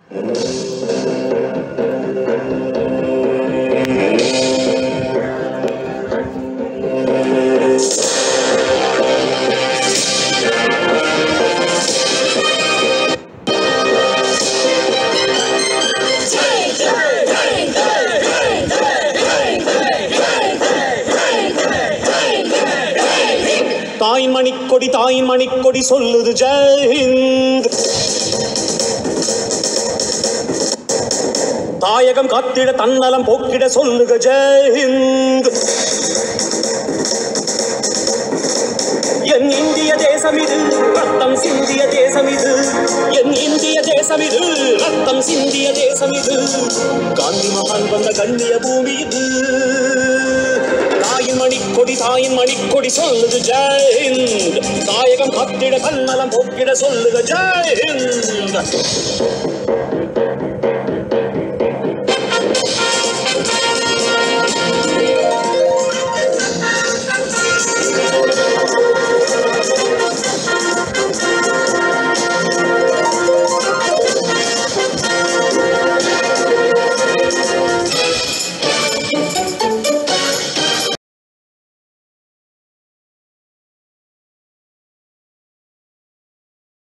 தாயின் மணிக்கொடி சொல்லுது ஜெய் ஹிந்த். தாயகம் காத்திட தன்னலம் போக்கிட சொல்லுக ஜெய் ஹிந்த். என் இந்திய தேசம் இது ரத்தம் சிந்திய தேசம் இது. என் இந்திய தேசம் இது ரத்தம் சிந்திய தேசம் இது. காந்தி மகான் வந்த கண்ணிய பூமி இது. தாயின் மணிக்கொடி சொல்லுது ஜெய் ஹிந்த். தாயகம் காத்திட தன்னலம் போக்கிட சொல்லுக ஜெய் ஹிந்த்.